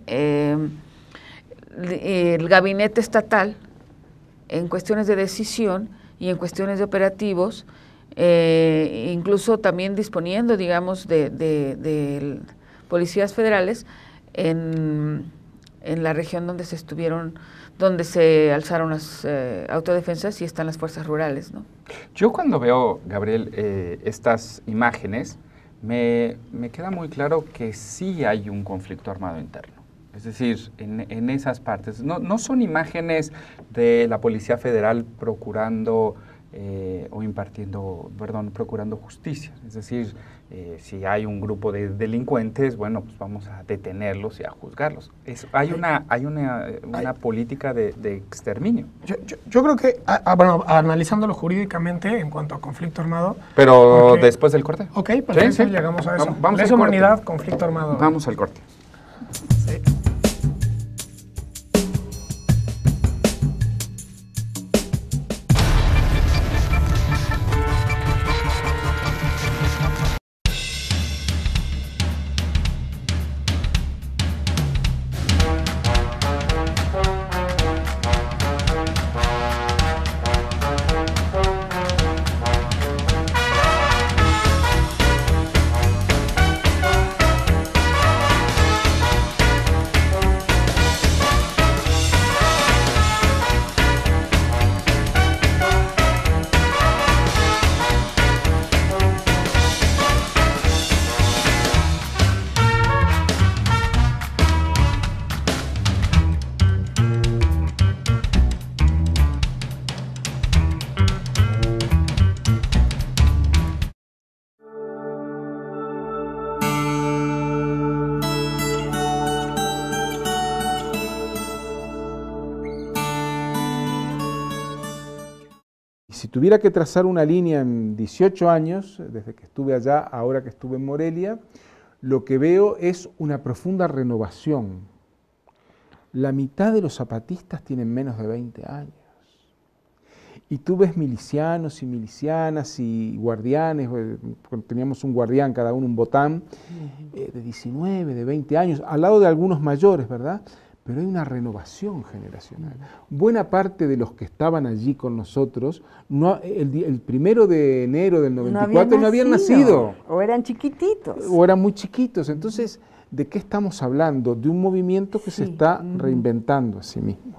el gabinete estatal en cuestiones de decisión y en cuestiones de operativos, incluso también disponiendo, digamos, de policías federales en la región donde se alzaron las autodefensas y están las fuerzas rurales, ¿no? Yo cuando veo, Gabriel, estas imágenes, me queda muy claro que sí hay un conflicto armado interno. Es decir, en esas partes. No son imágenes de la Policía Federal procurando procurando justicia. Es decir, si hay un grupo de delincuentes, bueno, pues vamos a detenerlos y a juzgarlos. Hay una política de exterminio. Yo creo que, bueno, analizándolo jurídicamente en cuanto a conflicto armado... Pero después del corte. Ok, perfecto, llegamos a eso. Vamos Lesa humanidad, conflicto armado. Vamos al corte. Sí. Si tuviera que trazar una línea en 18 años, desde que estuve allá, ahora que estuve en Morelia, lo que veo es una profunda renovación. La mitad de los zapatistas tienen menos de 20 años. Y tú ves milicianos y milicianas y guardianes, teníamos un guardián, cada uno un botán, de 19, de 20 años, al lado de algunos mayores, ¿verdad? Pero hay una renovación generacional. Buena parte de los que estaban allí con nosotros, el 1 de enero del 94 no habían nacido. O eran chiquititos. O eran muy chiquitos. Entonces, ¿de qué estamos hablando? De un movimiento que se está reinventando a sí mismo.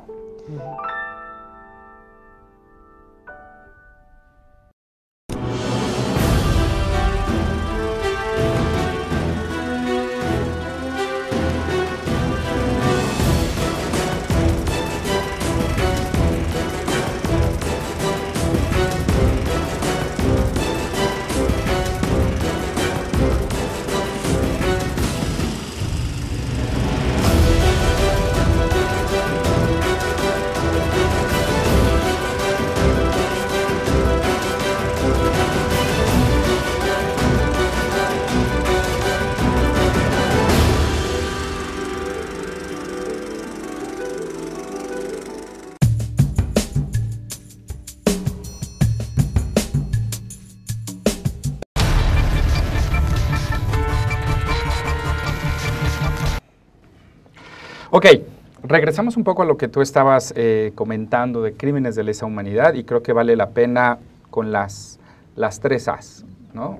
Ok, regresamos un poco a lo que tú estabas comentando de crímenes de lesa humanidad y creo que vale la pena con las 3 A's, ¿no?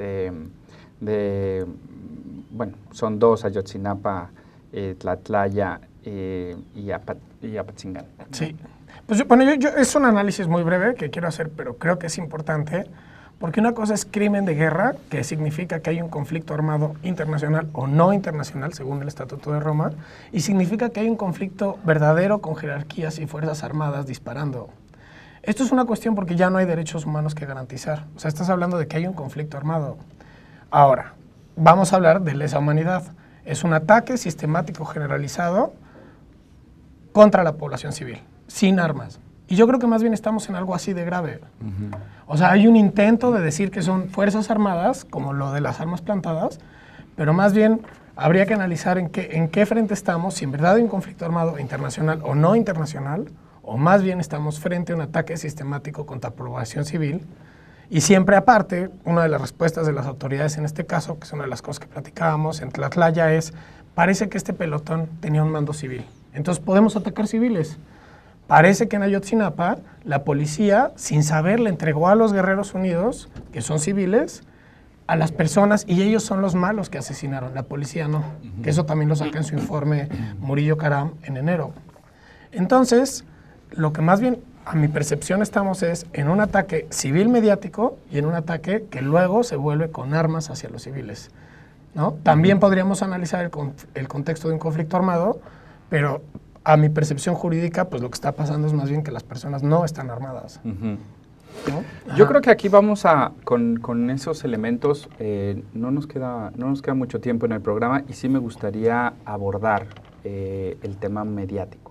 Bueno, son 2, Ayotzinapa, Tlatlaya y Apatzingán. Sí, pues bueno, es un análisis muy breve que quiero hacer, pero creo que es importante. Porque una cosa es crimen de guerra, que significa que hay un conflicto armado internacional o no internacional, según el Estatuto de Roma, y significa que hay un conflicto verdadero con jerarquías y fuerzas armadas disparando. Esto es una cuestión porque ya no hay derechos humanos que garantizar. O sea, estás hablando de que hay un conflicto armado. Ahora, vamos a hablar de lesa humanidad. Es un ataque sistemático generalizado contra la población civil, sin armas. Y yo creo que más bien estamos en algo así de grave. O sea, hay un intento de decir que son fuerzas armadas, como lo de las armas plantadas, pero más bien habría que analizar en qué frente estamos, si en verdad hay un conflicto armado internacional o no internacional, o más bien estamos frente a un ataque sistemático contra la población civil. Y siempre aparte, una de las respuestas de las autoridades en este caso, que es una de las cosas que platicábamos en Tlatlaya, es, parece que este pelotón tenía un mando civil. Entonces podemos atacar civiles. Parece que en Ayotzinapa la policía, sin saber, le entregó a los Guerreros Unidos, que son civiles, a las personas, y ellos son los malos que asesinaron, la policía no. Que eso también lo saca en su informe Murillo Karam en enero. Entonces, lo que más bien a mi percepción estamos es en un ataque civil mediático y en un ataque que luego se vuelve con armas hacia los civiles, ¿no? También podríamos analizar el contexto de un conflicto armado, pero a mi percepción jurídica, pues lo que está pasando es más bien que las personas no están armadas. ¿No? Yo creo que aquí vamos con esos elementos, no nos queda mucho tiempo en el programa y sí me gustaría abordar el tema mediático.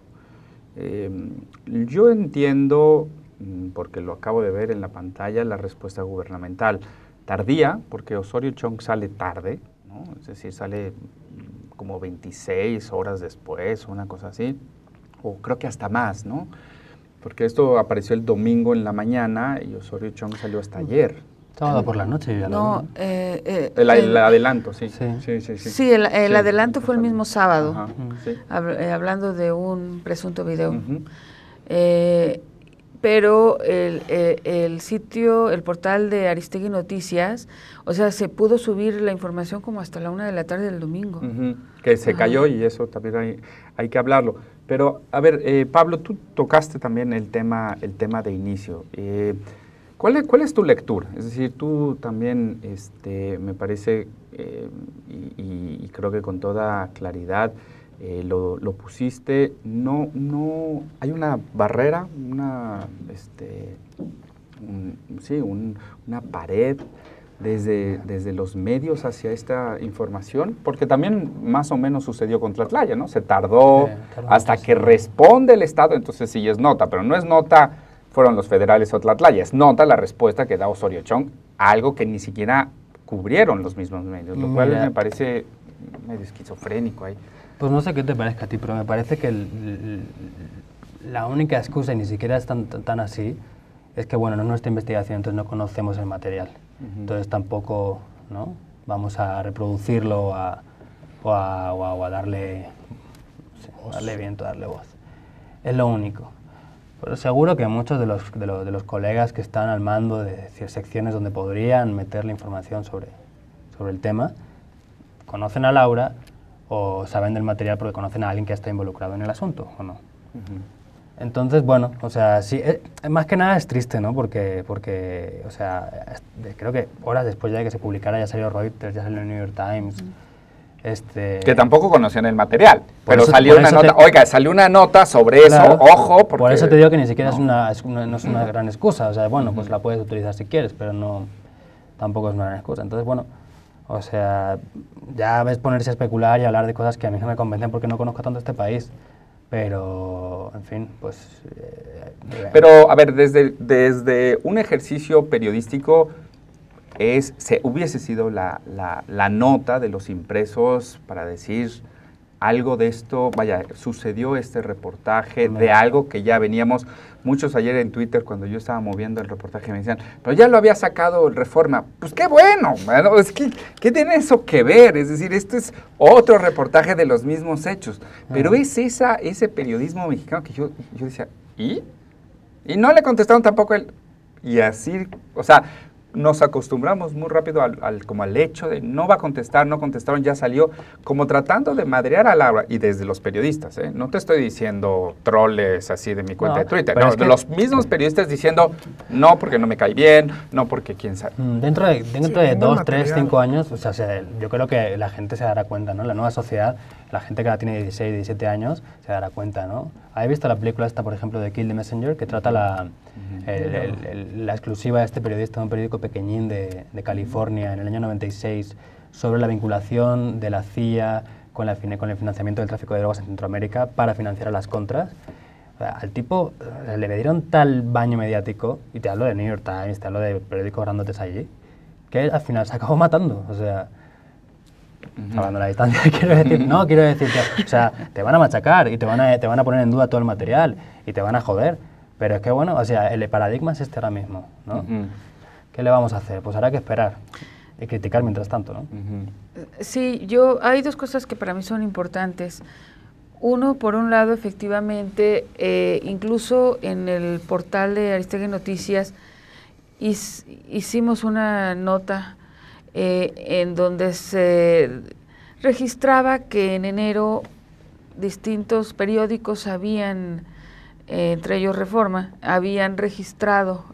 Yo entiendo, porque lo acabo de ver en la pantalla, la respuesta gubernamental tardía, porque Osorio Chong sale tarde, ¿no? Es decir, sale como 26 horas después, una cosa así, o creo que hasta más, ¿no? Porque esto apareció el domingo en la mañana y Osorio Chong salió hasta ayer. Sábado por la noche. Ya no, el adelanto, sí. Sí, el adelanto fue el mismo sábado, Ajá, sí. Hablando de un presunto video. Pero el sitio, el portal de Aristegui Noticias, o sea, se pudo subir la información como hasta la 1 de la tarde del domingo. Que se cayó y eso también hay que hablarlo. Pero, a ver, Pablo, tú tocaste también el tema de inicio. ¿Cuál es tu lectura? Es decir, tú también, me parece, y creo que con toda claridad, lo pusiste, no hay una barrera, una pared desde los medios hacia esta información, porque también más o menos sucedió con Tlatlaya, ¿no? Se tardó hasta que responde el Estado, entonces sí es nota, pero no es nota fueron los federales o Tlatlaya, es nota la respuesta que da Osorio Chong, algo que ni siquiera cubrieron los mismos medios, lo cual me parece medio esquizofrénico ahí. Pues no sé qué te parezca a ti, pero me parece que la única excusa, y ni siquiera es tan así, es que, bueno, no es nuestra investigación, entonces no conocemos el material. Entonces tampoco, ¿no?, vamos a reproducirlo o a darle, no sé, darle viento, darle voz. Es lo único. Pero seguro que muchos de los colegas que están al mando de secciones donde podrían meter la información sobre el tema, conocen a Laura o saben del material porque conocen a alguien que está involucrado en el asunto, ¿o no? Entonces, bueno, o sea, sí, más que nada es triste, ¿no? Porque, o sea, creo que horas después ya de que se publicara ya salió Reuters, ya salió el New York Times. Que tampoco conocían el material, pero salió una nota, oiga, salió una nota sobre eso, ojo, porque... Por eso te digo que ni siquiera no es una gran excusa, o sea, bueno, pues la puedes utilizar si quieres, pero no, tampoco es una gran excusa. Entonces, bueno, o sea, ya ves ponerse a especular y hablar de cosas que a mí no me convencen porque no conozco tanto este país, pero, en fin, pues... Pero, a ver, desde un ejercicio periodístico... hubiese sido la nota de los impresos para decir algo de esto, vaya, sucedió este reportaje de algo que ya veníamos, muchos ayer en Twitter cuando yo estaba moviendo el reportaje me decían, pero ya lo había sacado el Reforma, pues qué bueno, es que, ¿qué tiene eso que ver? Es decir, esto es otro reportaje de los mismos hechos, pero es ese periodismo mexicano que yo decía, ¿y? Y no le contestaron tampoco él, y así, o sea, nos acostumbramos muy rápido como al hecho de no va a contestar, no contestaron, ya salió, como tratando de madrear a Laura, y desde los periodistas, no te estoy diciendo troles así de mi cuenta de Twitter, no, de los mismos periodistas diciendo no porque no me cae bien, no porque quién sabe. Dentro de 2, 3, 5 años, o sea, yo creo que la gente se dará cuenta, ¿no? La nueva sociedad, la gente que ahora tiene 16, 17 años, se dará cuenta, ¿no? ¿Habéis visto la película esta, por ejemplo, de Kill the Messenger, que trata la exclusiva de este periodista, un periódico pequeñín de California en el año 96, sobre la vinculación de la CIA con el financiamiento del tráfico de drogas en Centroamérica para financiar a las contras? O sea, al tipo le dieron tal baño mediático, y te hablo de New York Times, te hablo de periódicos grandotes allí, que al final se acabó matando, o sea... Hablando de la distancia, quiero decir que, o sea, te van a machacar y te van a poner en duda todo el material y te van a joder, pero es que bueno, o sea, el paradigma es este ahora mismo, ¿no? ¿Qué le vamos a hacer? Pues habrá que esperar y criticar mientras tanto, ¿no? Sí, hay dos cosas que para mí son importantes. Uno, por un lado, efectivamente, incluso en el portal de Aristegui Noticias hicimos una nota en donde se registraba que en enero distintos periódicos habían entre ellos Reforma, habían registrado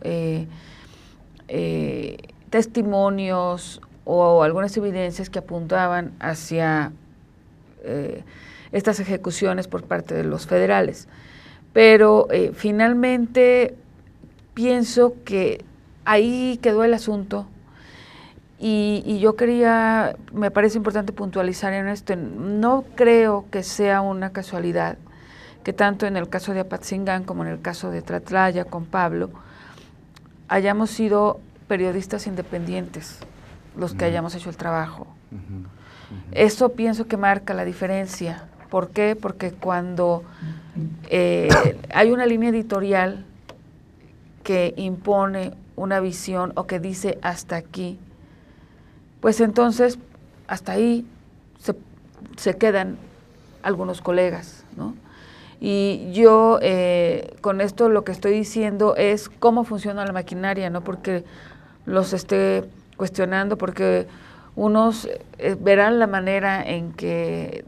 testimonios o algunas evidencias que apuntaban hacia estas ejecuciones por parte de los federales. Pero finalmente pienso que ahí quedó el asunto y yo me parece importante puntualizar en esto, no creo que sea una casualidad que tanto en el caso de Apatzingán como en el caso de Tlatlaya con Pablo hayamos sido periodistas independientes los que hayamos hecho el trabajo. Eso pienso que marca la diferencia. ¿Por qué? Porque cuando hay una línea editorial que impone una visión o que dice hasta aquí, pues entonces hasta ahí se quedan algunos colegas, ¿no? Y yo con esto lo que estoy diciendo es cómo funciona la maquinaria, no porque los esté cuestionando, porque unos verán la manera en que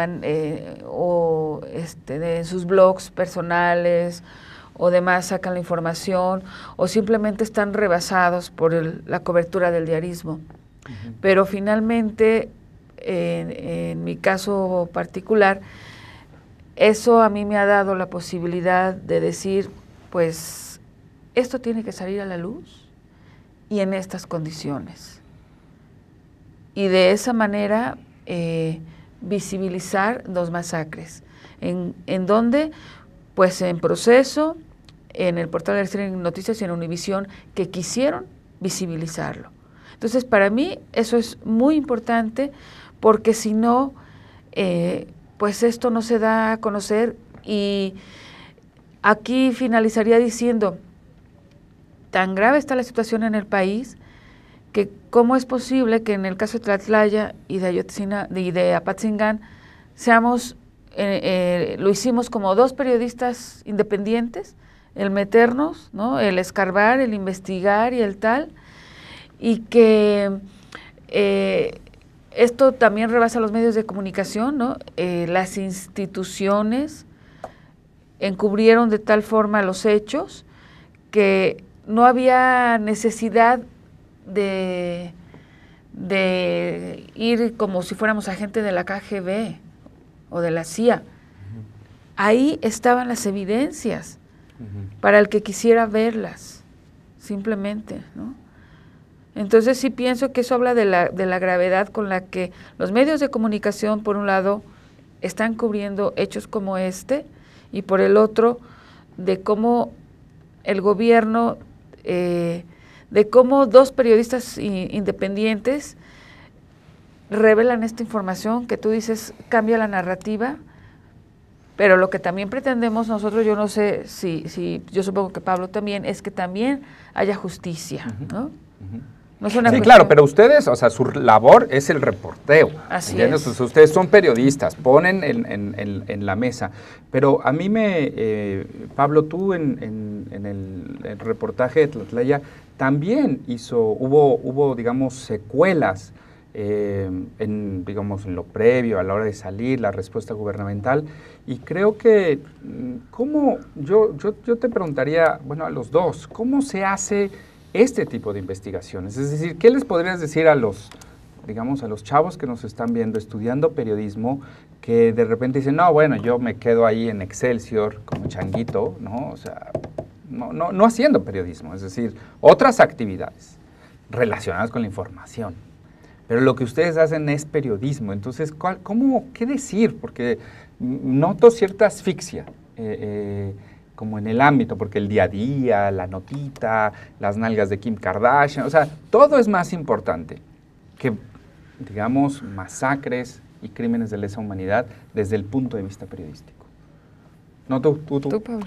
de sus blogs personales o demás sacan la información, o simplemente están rebasados por la cobertura del diarismo. Pero finalmente, en mi caso particular, eso a mí me ha dado la posibilidad de decir, pues, esto tiene que salir a la luz y en estas condiciones. Y de esa manera visibilizar dos masacres. ¿En dónde? Pues en Proceso, en el portal de Noticias y en Univisión, que quisieron visibilizarlo. Entonces, para mí eso es muy importante, porque si no, pues esto no se da a conocer. Y aquí finalizaría diciendo, tan grave está la situación en el país, que cómo es posible que en el caso de Tlatlaya y de Apatzingán lo hicimos como dos periodistas independientes, el meternos, ¿no?, el escarbar, el investigar y el tal, y que esto también rebasa los medios de comunicación, ¿no? Las instituciones encubrieron de tal forma los hechos que no había necesidad de ir como si fuéramos agentes de la KGB o de la CIA. Ahí estaban las evidencias para el que quisiera verlas, simplemente, ¿no? Entonces sí pienso que eso habla de la gravedad con la que los medios de comunicación, por un lado, están cubriendo hechos como este, y por el otro, de cómo el gobierno, de cómo dos periodistas independientes revelan esta información que tú dices cambia la narrativa, pero lo que también pretendemos nosotros, yo no sé si yo supongo que Pablo también, es que también haya justicia, ¿no? No es una sí, cuestión... claro, pero ustedes, o sea, su labor es el reporteo. Así ¿entiendes? es. Pues ustedes son periodistas, ponen en la mesa. Pero a mí Pablo, tú en el reportaje de Tlatlaya también hubo digamos, secuelas digamos, en lo previo, a la hora de salir, la respuesta gubernamental. Y creo que, yo te preguntaría, bueno, a los dos, ¿cómo se hace este tipo de investigaciones? Es decir, ¿qué les podrías decir a los chavos que nos están viendo estudiando periodismo, que de repente dicen, no, bueno, yo me quedo ahí en Excelsior como changuito, ¿no? O sea, no haciendo periodismo, es decir, otras actividades relacionadas con la información. Pero lo que ustedes hacen es periodismo. Entonces, ¿qué decir? Porque noto cierta asfixia, como en el ámbito, porque el día a día, la notita, las nalgas de Kim Kardashian, o sea, todo es más importante que, digamos, masacres y crímenes de lesa humanidad desde el punto de vista periodístico. No, tú. Tú, Pablo.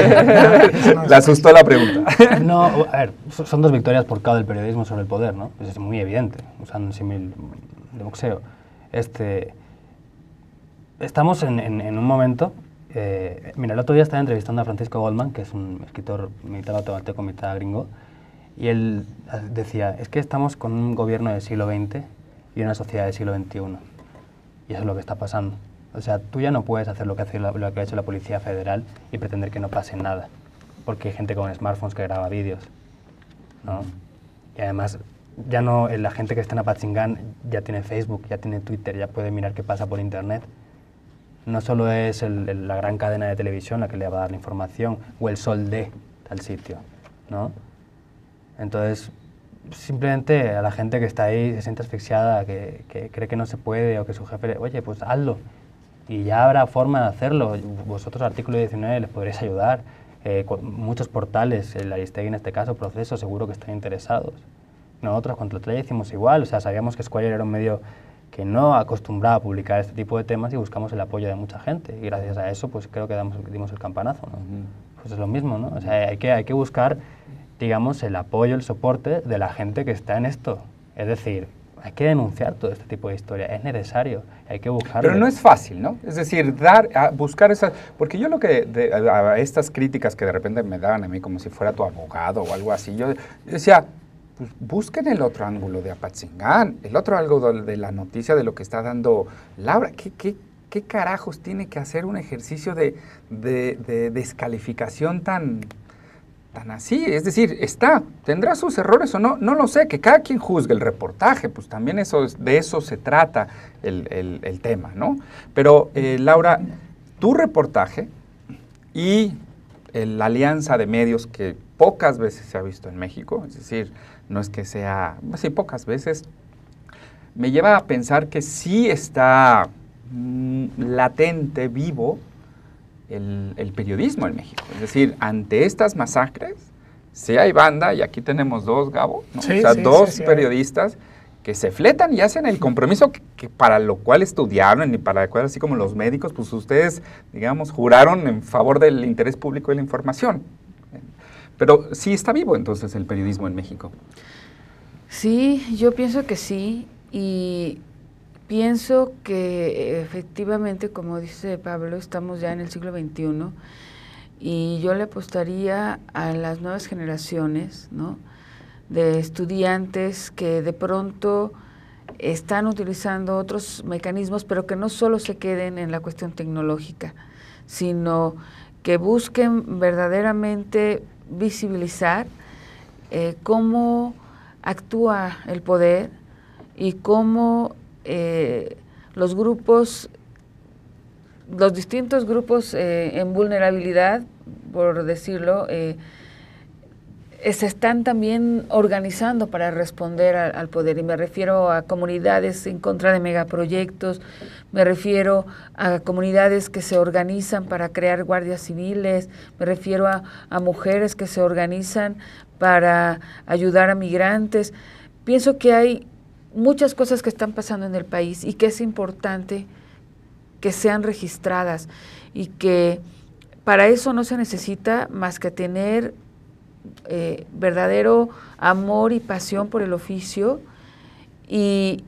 Le asustó la pregunta. No, a ver, son dos victorias por cada del periodismo sobre el poder, ¿no? Es muy evidente, usando un símil de boxeo. Estamos en un momento... mira, el otro día estaba entrevistando a Francisco Goldman, que es un escritor mitad guatemalteco, mitad gringo, y él decía, es que estamos con un gobierno del siglo XX y una sociedad del siglo XXI, y eso es lo que está pasando. O sea, tú ya no puedes hacer lo que ha hecho la Policía Federal y pretender que no pase nada, porque hay gente con smartphones que graba vídeos, ¿no? Y además, ya no, la gente que está en Apatzingán ya tiene Facebook, ya tiene Twitter, ya puede mirar qué pasa por Internet. No solo es la gran cadena de televisión la que le va a dar la información, o el Sol de tal sitio, ¿no? Entonces, simplemente a la gente que está ahí se siente asfixiada, que cree que no se puede, o que su jefe, oye, pues hazlo. Y ya habrá forma de hacerlo. Vosotros, Artículo 19, les podréis ayudar. Muchos portales, el Aristegui en este caso, Proceso, seguro que están interesados. Nosotros con Tlatlaya hicimos igual, o sea, sabíamos que Esquire era un medio que no acostumbraba a publicar este tipo de temas y buscamos el apoyo de mucha gente. Y gracias a eso, pues creo que dimos el campanazo, ¿no? Pues es lo mismo, ¿no? O sea, hay que buscar, digamos, el apoyo, el soporte de la gente que está en esto. Es decir, hay que denunciar todo este tipo de historia, es necesario, hay que buscarlo. Pero no es fácil, ¿no? Es decir, buscar esas... Porque yo a estas críticas que de repente me daban a mí como si fuera tu abogado o algo así, yo decía, pues busquen el otro ángulo de Apatzingán, el otro ángulo de la noticia de lo que está dando Laura. ¿Qué carajos tiene que hacer un ejercicio de descalificación tan así? Es decir, tendrá sus errores o no, no lo sé, que cada quien juzgue el reportaje, pues también de eso se trata el tema, ¿no? Pero, Laura, tu reportaje y la alianza de medios que pocas veces se ha visto en México, es decir, no es que sea, sí, pocas veces, me lleva a pensar que sí está latente, vivo, el periodismo en México. Es decir, ante estas masacres, sí hay banda, y aquí tenemos dos, Gabo, ¿no? Sí, dos periodistas que se fletan y hacen el compromiso que para lo cual estudiaron y para lo cual, así como los médicos, pues ustedes, digamos, juraron en favor del interés público y la información. Pero sí está vivo entonces el periodismo en México. Sí, yo pienso que sí, y pienso que efectivamente, como dice Pablo, estamos ya en el siglo XXI y yo le apostaría a las nuevas generaciones, ¿no?, de estudiantes que de pronto están utilizando otros mecanismos, pero que no solo se queden en la cuestión tecnológica, sino que busquen verdaderamente visibilizar cómo actúa el poder y cómo los distintos grupos en vulnerabilidad, por decirlo, se están también organizando para responder al poder, y me refiero a comunidades en contra de megaproyectos, me refiero a comunidades que se organizan para crear guardias civiles, me refiero a mujeres que se organizan para ayudar a migrantes. Pienso que hay muchas cosas que están pasando en el país y que es importante que sean registradas, y que para eso no se necesita más que tener verdadero amor y pasión por el oficio y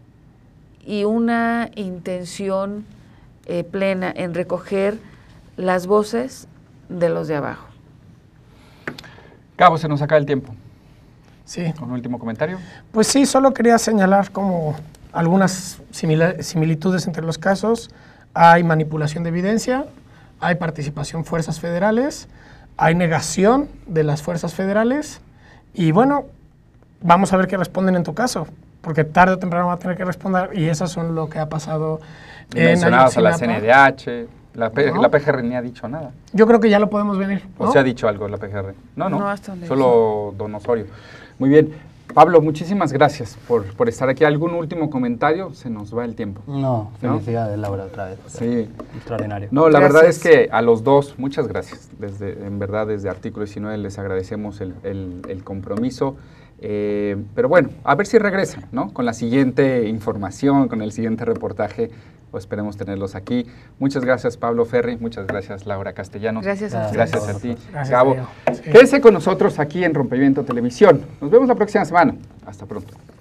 una intención plena en recoger las voces de los de abajo. Gabo, se nos acaba el tiempo. Sí. ¿Un último comentario? Pues sí, solo quería señalar como algunas similitudes entre los casos. Hay manipulación de evidencia, hay participación fuerzas federales, hay negación de las fuerzas federales, y bueno, vamos a ver qué responden en tu caso, porque tarde o temprano va a tener que responder, y eso son lo que ha pasado en mencionados a la Ayotzinapa. CNDH, la PGR ni ha dicho nada. Yo creo que ya lo podemos venir, ¿no? ¿O se ha dicho algo la PGR? No, hasta donde solo don Osorio. Muy bien. Pablo, muchísimas gracias por estar aquí. ¿Algún último comentario? Se nos va el tiempo. No, felicidades, Laura, otra vez. Sí. Extraordinario. No, la verdad es que a los dos, muchas gracias. En verdad, desde Artículo 19 les agradecemos el compromiso. Pero bueno, a ver si regresan, ¿no? Con la siguiente información, con el siguiente reportaje, o esperemos tenerlos aquí. Muchas gracias, Pablo Ferri. Muchas gracias, Laura Castellanos. Gracias a ustedes. Gracias a ti, Gracias, Gabo. sí. Quédese con nosotros aquí en Rompimiento Televisión. Nos vemos la próxima semana. Hasta pronto.